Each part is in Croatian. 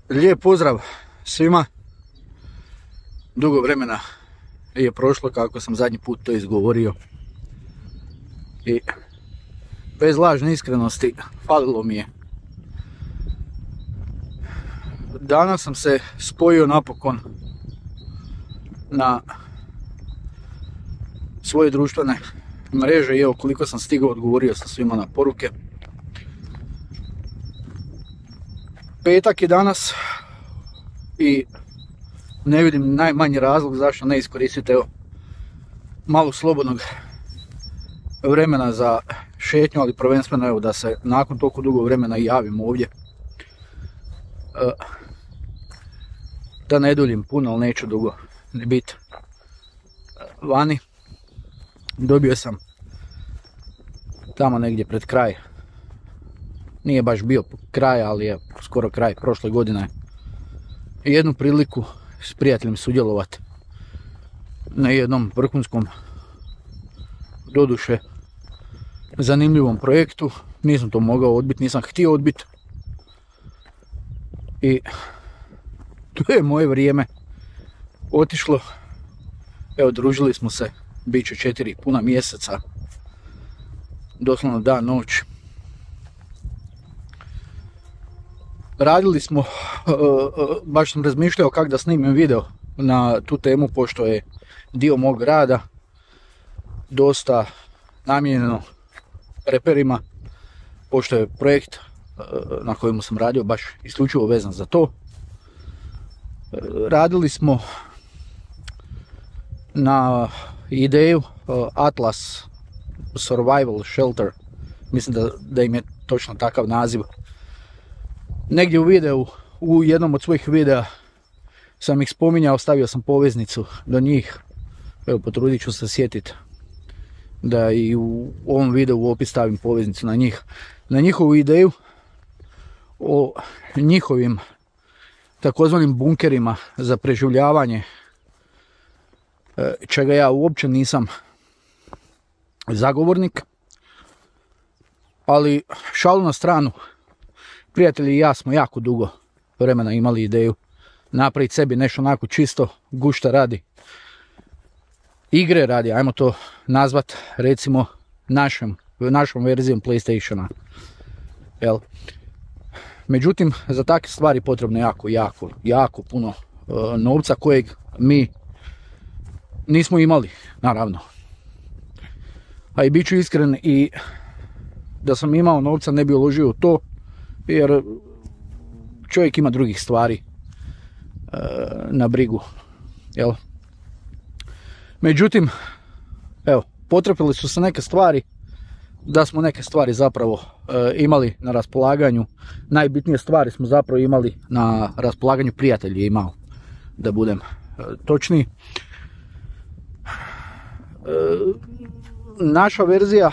Lijep pozdrav svima. Dugo vremena je prošlo kako sam zadnji put to izgovorio. I bez lažne iskrenosti falilo mi je. Danas sam se spojio napokon na svoje društvene mreže i evo koliko sam stigao odgovorio sam svima na poruke. Petak je danas i ne vidim najmanji razlog zašto ne iskoristiti malo slobodnog vremena za šetnju, ali prvenstveno evo da se nakon toliko dugo vremena javim ovdje. Da ne duljim puno, ali neću dugo ne biti vani. Dobio sam tamo negdje pred kraj, nije baš bio kraj, ali je skoro kraj prošle godine, jednu priliku s prijateljem sudjelovati na jednom vrhunskom, doduše zanimljivom projektu. Nisam to mogao odbiti, nisam htio odbiti i to je moje vrijeme otišlo. Evo, družili smo se, bit će 4 puna mjeseca, doslovno dan noć. Radili smo, baš sam razmišljao kako da snimim video na tu temu, pošto je dio mog rada dosta namijenjeno reperima, pošto je projekt na kojemu sam radio baš isključivo vezan za to. Radili smo na ideju Atlas Survival Shelter, mislim da im je točno takav naziv. Negdje u videu, u jednom od svojih videa sam ih spominjao, stavio sam poveznicu do njih. Evo, potrudit ću se sjetiti da i u ovom videu u opis stavim poveznicu na njih. Na njihovu ideju o njihovim takozvanim bunkerima za preživljavanje, čega ja uopće nisam zagovornik. Ali šalu na stranu, prijatelji i ja smo jako dugo vremena imali ideju napraviti sebi nešto onako čisto gušta radi, igre radi, ajmo to nazvat recimo našom verzijom PlayStationa. Jel? Međutim, za takve stvari potrebno jako puno novca kojeg mi nismo imali, naravno. A i bit ću iskren, i da sam imao novca ne bi uložio u to, jer čovjek ima drugih stvari na brigu. Jel? Međutim, evo, potrefile su se neke stvari, da smo neke stvari zapravo imali na raspolaganju. Najbitnije stvari smo zapravo imali na raspolaganju, prijatelj je imao, da budem točniji. Naša verzija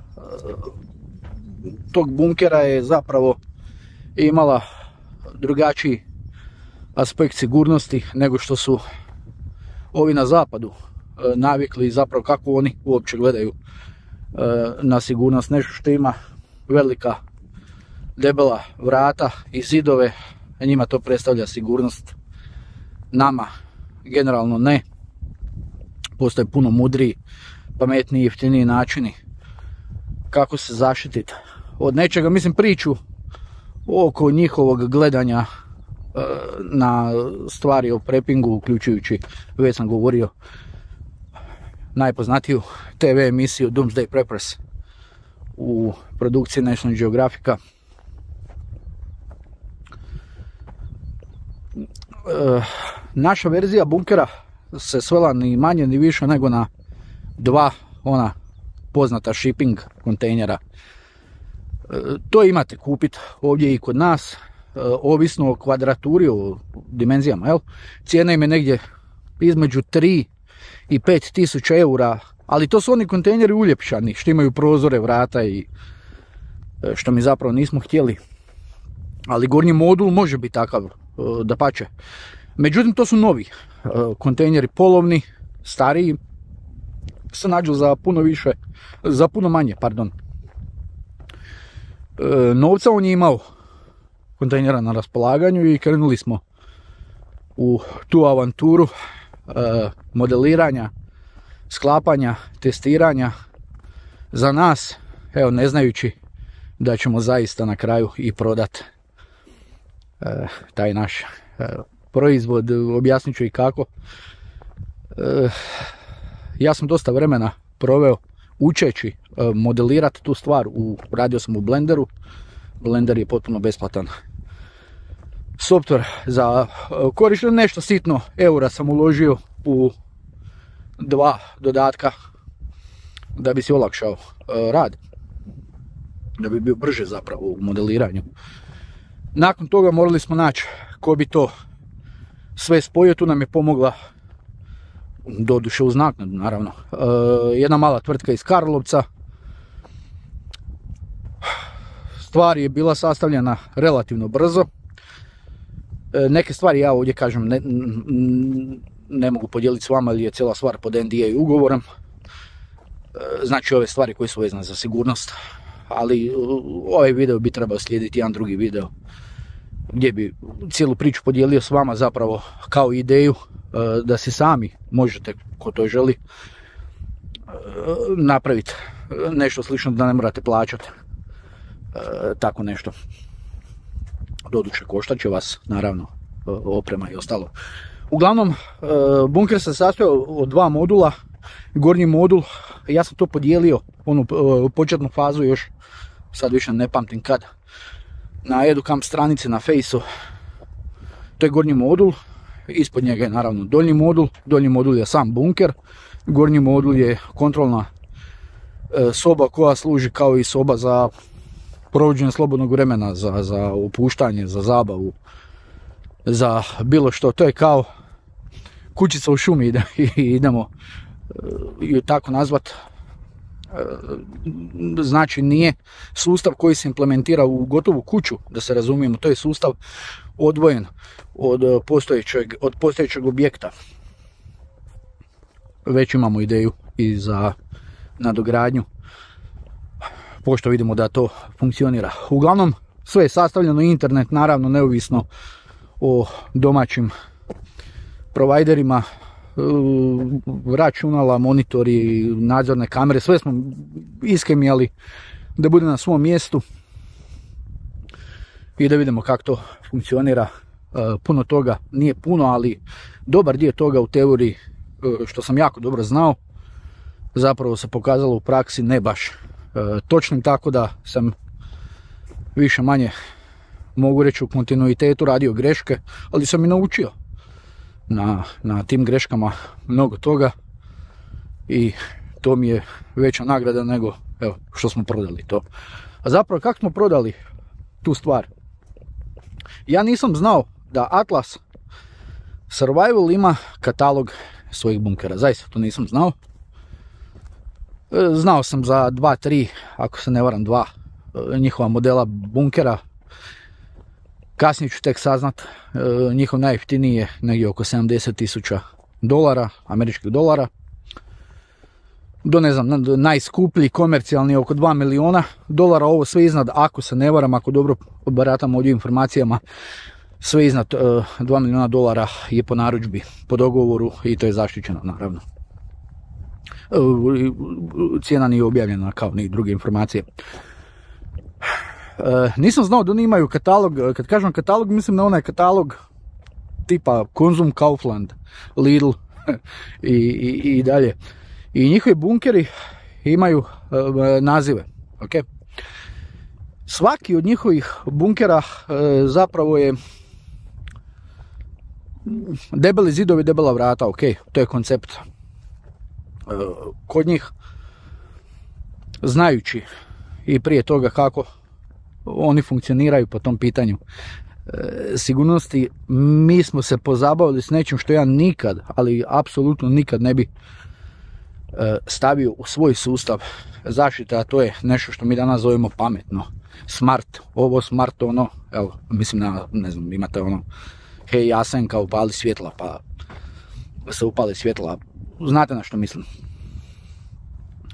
tog bunkera je zapravo imala drugačiji aspekt sigurnosti nego što su ovi na zapadu navikli, zapravo kako oni uopće gledaju na sigurnost. Nešto što ima velika debela vrata i zidove, njima to predstavlja sigurnost. Nama generalno ne. Postoje puno mudriji, pametniji, jeftiniji načini kako se zaštititi od nečega. Mislim, priču oko njihovog gledanja na stvari o preppingu, uključujući, već sam govorio, najpoznatiju TV emisiju Doomsday Preppers u produkciji National Geographica. Naša verzija bunkera se svela ni manje ni više nego na 2 ona poznata shipping kontejnera. To imate kupiti ovdje i kod nas, ovisno o kvadraturi, o dimenzijama, jel? Cijena im je negdje između 3 i 5 tisuća eura, ali to su oni kontejneri uljepšani, što imaju prozore, vrata i što mi zapravo nismo htjeli. Ali gornji modul može biti takav, dapače. Međutim, to su novi kontejneri, polovni, stariji, se nađu za puno manje, novca on je imao kontejnera na raspolaganju i krenuli smo u tu avanturu modeliranja, sklapanja, testiranja za nas, evo, ne znajući da ćemo zaista na kraju i prodati taj naš proizvod. Objasnit ću i kako. Ja sam dosta vremena proveo učeći modelirati tu stvar. Radio sam u Blenderu. Blender je potpuno besplatan software za korištenje. Nešto sitno eura sam uložio u 2 dodatka da bi si olakšao rad, da bi bio brže zapravo u modeliranju. Nakon toga morali smo naći ko bi to sve spojio. Tu nam je pomogla, doduše uz naknadu naravno, jedna mala tvrtka iz Karlovca. Stvar je bila sastavljena relativno brzo. Neke stvari ja ovdje kažem ne mogu podijeliti s vama, jer je cijela stvar pod NDA ugovorom. Znači ove stvari koje su vezane za sigurnost. Ali ovaj video bi trebao slijediti jedan drugi video gdje bi cijelu priču podijelio s vama zapravo kao ideju da se sami možete, ko to želi, napraviti nešto slično, da ne morate plaćati tako nešto. Doduše koštat će vas naravno oprema i ostalo. Uglavnom, bunker se sastojao od 2 modula. Gornji modul, ja sam to podijelio, onu početnu fazu još, sad više ne pamtim kad, na EduCamp stranici na Faceu. To je gornji modul, ispod njega je naravno donji modul. Donji modul je sam bunker, gornji modul je kontrolna soba koja služi kao i soba za provođenje slobodnog vremena, za opuštanje, za zabavu, za bilo što. To je kao kućica u šumi, idemo ju tako nazvat. Znači nije sustav koji se implementira u gotovu kuću, da se razumijemo, to je sustav odvojen od postojećeg objekta. Već imamo ideju i za nadogradnju, pošto vidimo da to funkcionira. Uglavnom, sve je sastavljeno, internet naravno neovisno o domaćim providerima, računala, monitori, nadzorne kamere, sve smo iskemijali da bude na svom mjestu i da vidimo kako to funkcionira. Puno toga, nije puno, ali dobar dio toga u teoriji, što sam jako dobro znao, zapravo se pokazalo u praksi ne baš točnim, tako da sam više manje, mogu reći, u kontinuitetu radio greške, ali sam i naučio na tim greškama mnogo toga i to mi je veća nagrada nego evo što smo prodali to. A zapravo kako smo prodali tu stvar? Ja nisam znao da Atlas Survival ima katalog svojih bunkera, zaista to nisam znao. Znao sam za 2-3, ako se ne varam 2 njihova modela bunkera. Kasnije ću tek saznat, njihov najjeftiniji je negdje oko $70,000, američkih dolara. Do ne znam, najskuplji komercijalni je oko $2 milijuna. Ovo sve iznad, ako se ne varam, ako dobro baratam ovdje informacijama, sve iznad $2 milijuna je po narudžbi, po dogovoru i to je zaštićeno naravno. Cijena nije objavljena kao ni druge informacije. Nisam znao da oni imaju katalog. Kad kažem katalog, mislim na onaj katalog tipa Konzum, Kaufland, Lidl i dalje. I njihovi bunkeri imaju nazive. Okay? Svaki od njihovih bunkera zapravo je debeli zidovi, debela vrata. Okay? To je koncept kod njih. Znajući i prije toga kako oni funkcioniraju po tom pitanju sigurnosti, mi smo se pozabavili s nečim što ja nikad, ali apsolutno nikad ne bi stavio u svoj sustav zaštite, a to je nešto što mi danas zovemo pametno, smart, ovo smart, ono, evo, mislim na, ne znam, imate ono, hej Jasenka, upali svjetla, pa se upali svjetla, znate na što mislim.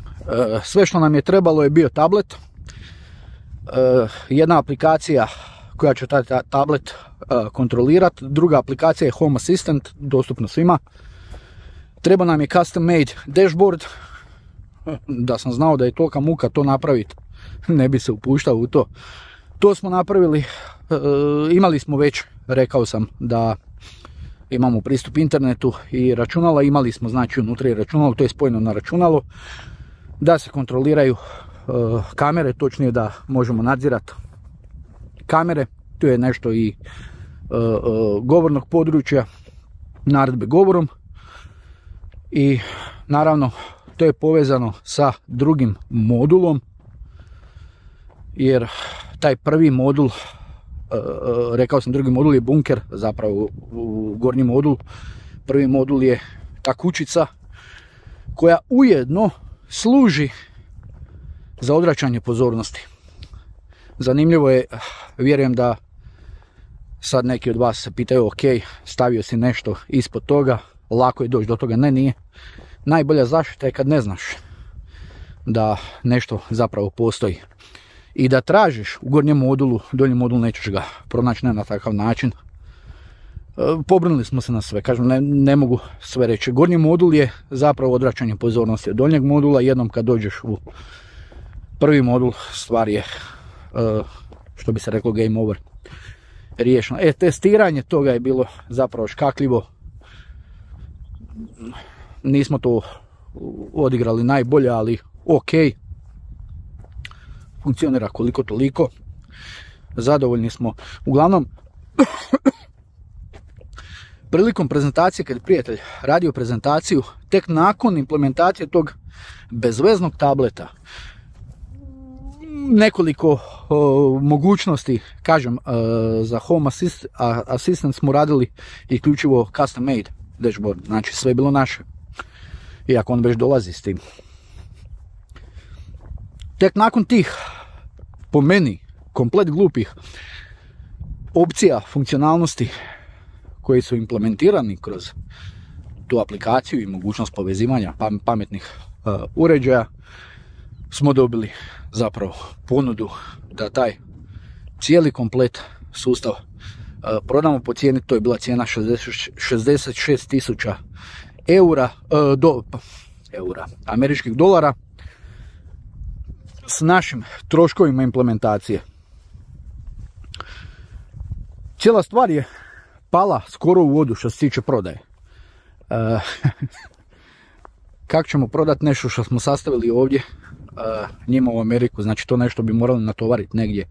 Sve što nam je trebalo je bio tablet, jedna aplikacija koja će taj tablet kontrolirati. Druga aplikacija je Home Assistant, dostupno svima. Treba nam je custom made dashboard. Da sam znao da je tolika muka to napraviti, ne bi se upuštao u to. To smo napravili, imali smo već, rekao sam da imamo pristup internetu i računala, imali smo znači unutra i računalo, to je spojeno na računalo, da se kontroliraju kamere, točnije da možemo nadzirati kamere. Tu je nešto i govornog područja, naredbe govorom i naravno to je povezano sa drugim modulom, jer taj prvi modul, rekao sam drugi modul je bunker, zapravo u gornji modul. Prvi modul je ta kućica koja ujedno služi za odvraćanje pozornosti. Zanimljivo je, vjerujem da sad neki od vas se pitaju, ok, stavio si nešto ispod toga, lako je doći do toga. Ne, nije. Najbolja zaštita je kad ne znaš da nešto zapravo postoji. I da tražiš u gornjem modulu, donji modul nećeš ga pronaći na takav način. Pobrinuli smo se na sve, kažem, ne mogu sve reći. Gornji modul je zapravo odvraćanje pozornosti od donjeg modula. Jednom kad dođeš u prvi modul, stvar je, što bi se reklo, game over, riješeno. Testiranje toga je bilo zapravo škakljivo. Nismo to odigrali najbolje, ali ok. Funkcionira koliko toliko. Zadovoljni smo. Uglavnom, prilikom prezentacije, kad je prijatelj radio prezentaciju, tek nakon implementacije tog bezveznog tableta, nekoliko mogućnosti, kažem, za Home Assistant smo radili isključivo custom made dashboard, znači sve je bilo naše, iako on već dolazi s tim. Tek nakon tih, po meni, komplet glupih opcija, funkcionalnosti koji su implementirani kroz tu aplikaciju i mogućnost povezivanja pametnih uređaja, smo dobili zapravo ponudu da taj cijeli komplet sustav prodamo po cijeni. To je bila cijena 66.000 američkih dolara s našim troškovima implementacije. Cijela stvar je pala skoro u vodu što se tiče prodaje. Kako ćemo prodati nešto što smo sastavili ovdje njima u Ameriku, znači to nešto bi morali natovariti negdje.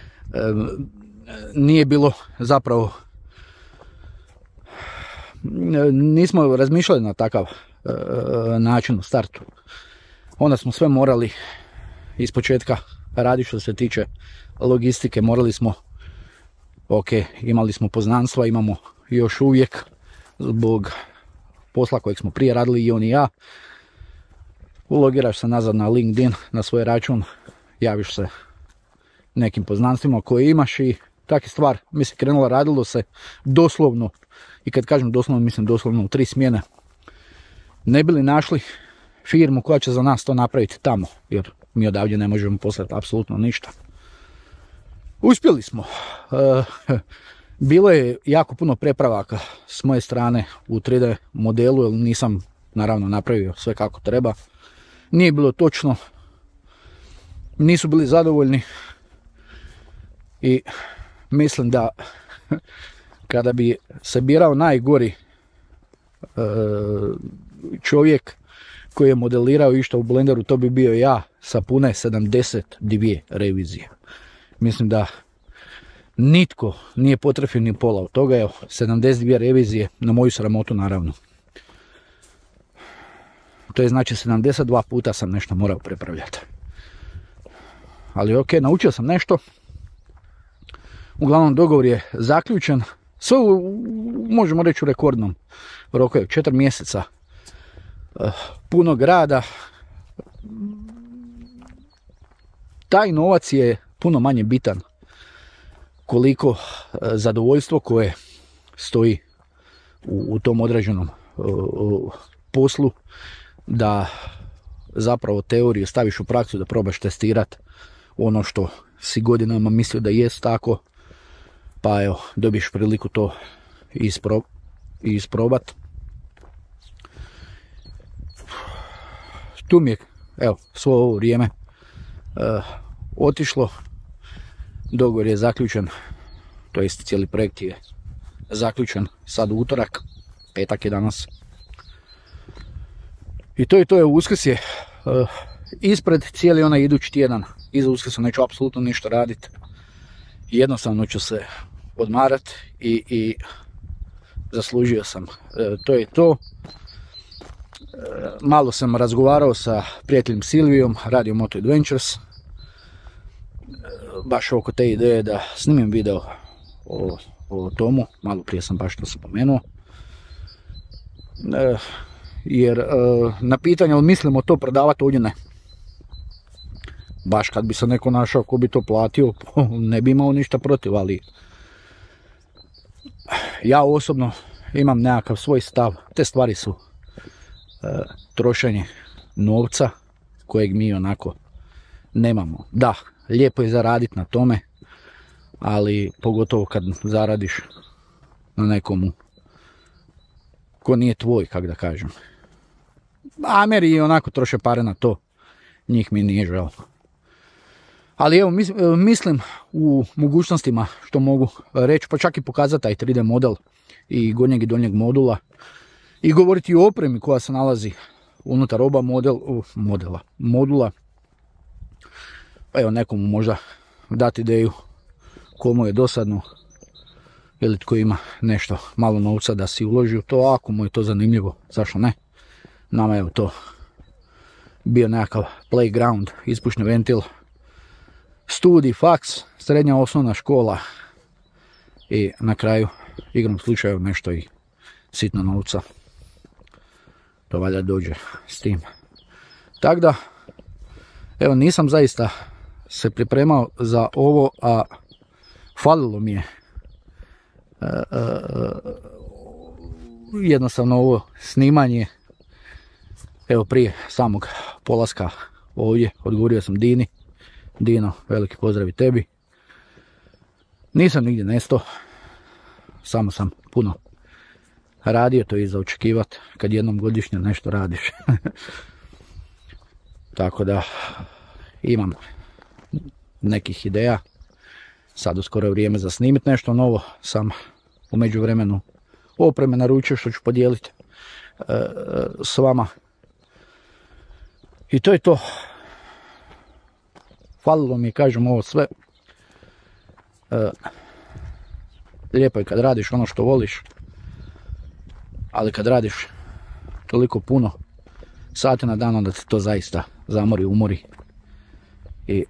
Nije bilo zapravo, nismo razmišljali na takav način u startu. Onda smo sve morali iz početka raditi što se tiče logistike. Morali smo, ok, imali smo poznanstva, imamo još uvijek zbog posla kojeg smo prije radili i on i ja. Ulogiraš se nazad na LinkedIn, na svoj račun, javiš se nekim poznanstvima koje imaš i takva stvar. Mislim, krenula, radilo se doslovno, i kad kažem doslovno, mislim doslovno u 3 smjene. Ne bili našli firmu koja će za nas to napraviti tamo, jer mi odavdje ne možemo poslati apsolutno ništa. Uspjeli smo. Bilo je jako puno prepravaka s moje strane u 3D modelu, jer nisam naravno napravio sve kako treba. Nije bilo točno, nisu bili zadovoljni i mislim da kada bi se birao najgori čovjek koji je modelirao išta u Blenderu, to bi bio ja sa pune 72 revizije. Mislim da nitko nije potrefio ni pola od toga, evo, 72 revizije na moju sramotu naravno. To je znači 72 puta sam nešto morao prepravljati. Ali ok, naučio sam nešto. Uglavnom dogovor je zaključen. Sve možemo reći u rekordnom roku, 4 mjeseca punog rada. Taj novac je puno manje bitan koliko zadovoljstvo koje stoji u tom određenom poslu, da zapravo teoriju staviš u praksu, da probaš testirati ono što si godinama mislio da jest tako, pa evo, dobiješ priliku to isprobat. Tu mi je, evo, svo ovo vrijeme otišlo, dogovor je zaključen, to jest cijeli projekt je zaključen sad u utorak, petak je danas. I to je Uskrs je ispred cijeli onaj idući tjedan, iza Uskrsa neću apsolutno ništa raditi, jednostavno ću se odmarat i zaslužio sam. To je to. Malo sam razgovarao sa prijateljem Silvijom, Radio Moto Adventures, baš oko te ideje da snimim video o tomu, malo prije sam baš to spomenuo. Jer na pitanje ali mislimo to prodavati ovdje ne. Baš kad bi se neko našao ko bi to platio, ne bi imao ništa protiv, ali ja osobno imam nekakav svoj stav. Te stvari su trošenje novca kojeg mi onako nemamo. Da, lijepo je zaraditi na tome, ali pogotovo kad zaradiš na nekomu ko nije tvoj, kak da kažem. Ameri onako troše pare na to, njih mi nije žao. Ali evo, mislim u mogućnostima što mogu reći, pa čak i pokazati taj 3D model i gornjeg i donjeg modula i govoriti o opremi koja se nalazi unutar oba modula. Pa evo, nekomu možda dati ideju komu je dosadno ili tko ima nešto malo novca da si uloži u to, ako mu je to zanimljivo, zašto ne. Nama je to bio nekakav playground, ispušni ventil, studij, faks, srednja osnovna škola i na kraju igrom slučaju nešto i sitno novca. To valjda dođe s tim. Tako da, evo, nisam zaista se pripremao za ovo, a falilo mi je jednostavno ovo snimanje. Evo, prije samog polaska ovdje odgovorio sam Dini. Dino, veliki pozdrav i tebi. Nisam nigdje nestao, samo sam puno radio, to je za očekivat kad jednom godišnje nešto radiš. Tako da imam nekih ideja. Sad uskoro je vrijeme za snimit nešto novo. Sam u međuvremenu opreme naručio što ću podijeliti s vama. I to je to. Falilo mi, kažem, ovo sve. Lijepo je kad radiš ono što voliš, ali kad radiš toliko puno sati na dan, da te to zaista zamori, umori. I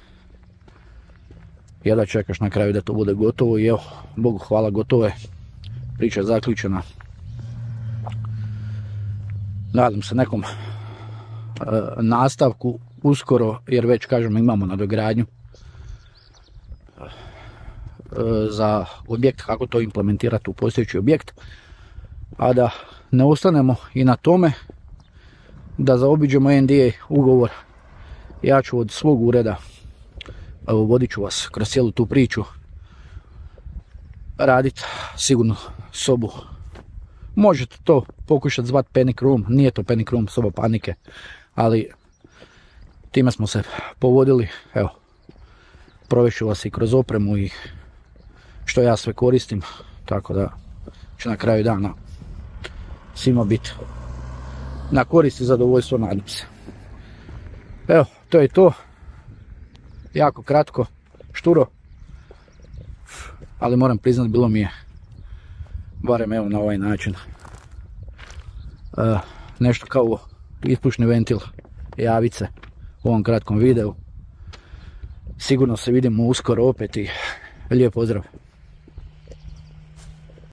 jedva čekaš na kraju da to bude gotovo i evo, Bogu hvala, gotovo je. Priča je zaključena. Nadam se nekom nastavku uskoro, jer već, kažem, imamo nadogradnju za objekt, kako to implementirati u postojeći objekt, a da ne ostanemo i na tome, da zaobiđemo NDA ugovor. Ja ću od svog ureda, vodit ću vas kroz cijelu tu priču, raditi sigurno sobu. Možete to pokušati zvati panic room, nije to panic room, soba panike, ali time smo se povodili. Evo, provešću vas i kroz opremu i što ja sve koristim, tako da će na kraju dana svima biti na korist i zadovoljstvo, nadam se. Evo, to je to. Jako kratko, šturo, ali moram priznat, bilo mi je, barem evo na ovaj način, nešto kao ispušni ventil javice u ovom kratkom videu. Sigurno se vidimo uskoro opet i lijep pozdrav.